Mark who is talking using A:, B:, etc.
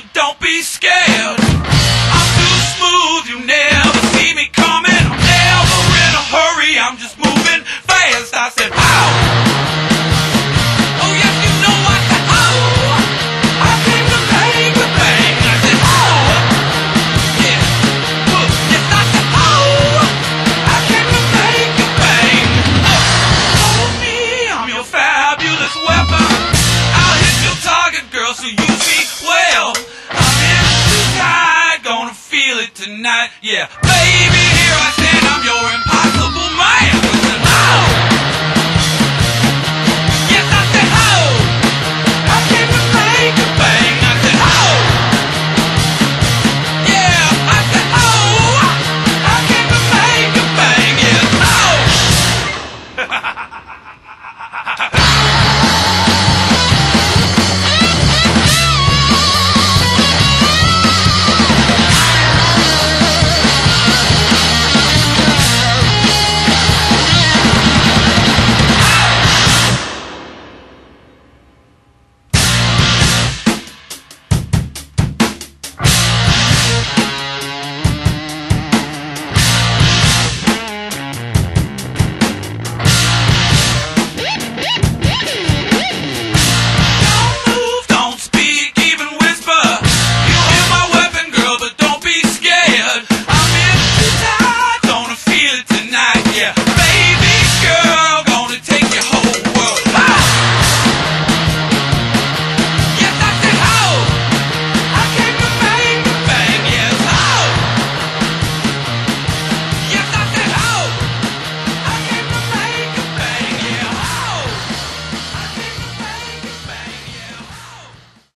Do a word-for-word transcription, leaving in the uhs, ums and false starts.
A: don't be scared. I'm too smooth, you never see me coming. I'm never in a hurry, I'm just moving fast. I said, ow! Oh yes, you know I said, ow! I came to bang, to bang. I said, ow! Yeah, uh, yes I said, ow! I came to bang, to bang. Uh, follow me, I'm your fabulous weapon. I'll hit your target, girl, so use me well. I'm in too tight, gonna feel it tonight. Yeah, baby.